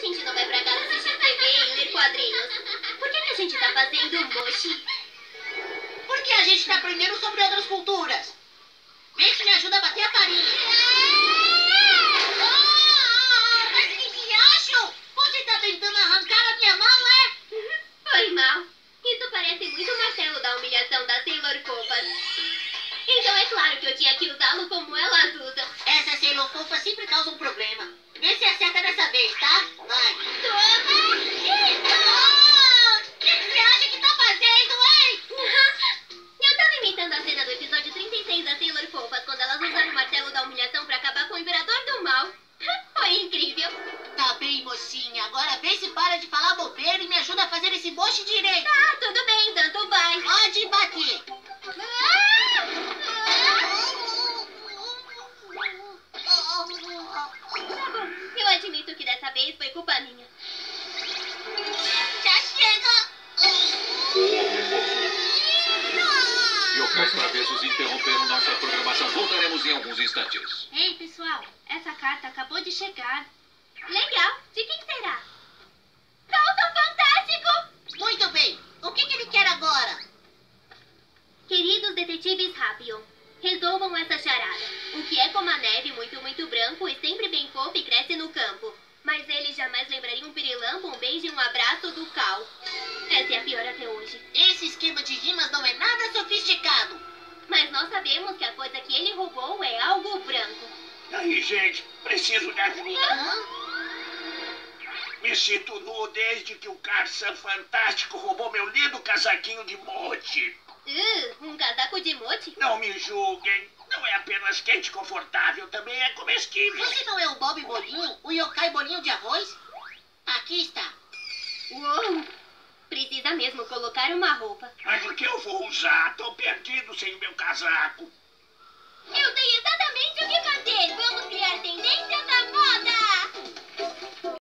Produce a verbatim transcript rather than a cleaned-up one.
gente não vai pra casa assistir T V e ler quadrinhos? Por que, que a gente tá fazendo mochi? Porque a gente tá aprendendo sobre outras culturas. Vê se me ajuda a bater a farinha. Ah, mas que diacho! Você tá tentando arrancar a minha mão, é? Foi mal. Isso parece muito o martelo da humilhação das Sailor Fofas. Então é claro que eu tinha que usá-lo como elas usam. Essas Sailor Fofas sempre causam problema. Vê se acerta dessa vez, tá? Vai. Toma! Isso! Ah, o que você acha que tá fazendo, hein? Eu tava imitando a cena do episódio trinta e seis das Sailor Fofas, quando elas usaram o martelo da humilhação pra acabar com o Imperador do Mal. Foi incrível. Tá bem, mocinha. Agora vê se para de falar bobeira e me ajuda a fazer esse mochi direito. Tá, tudo bem, tanto vai. Pode bater. Tá bom, eu admito que dessa vez foi culpa minha. Já chega. E os travessos interromperam nossa programação. Voltaremos em alguns instantes. Ei, pessoal, essa carta acabou de chegar. Legal, de quem será? Dalton Fantástico! Muito bem. O que, que ele quer agora? Queridos detetives Rapion, resolvam essa charada. O que é como a neve, muito, muito branco e sempre bem fofo e cresce no campo. Mas eles jamais lembrariam um pirilampo, um beijo e um abraço do Cal. Essa é a pior até hoje. Esse esquema de rimas não é nada sofisticado. Mas nós sabemos que a coisa que ele roubou é algo branco. Aí, gente, preciso de ajuda. Hã? Me sinto nu desde que o Carson Fantástico roubou meu lindo casaquinho de mote. Uh, um casaco de mote? Não me julguem. Não é apenas quente e confortável, também é comestível. Você não é o Bob Bolinho? O Yokai Bolinho de arroz? Aqui está. Uou! Precisa mesmo colocar uma roupa. Mas o que eu vou usar? Tô perdido sem o meu casaco. Eu sei exatamente o que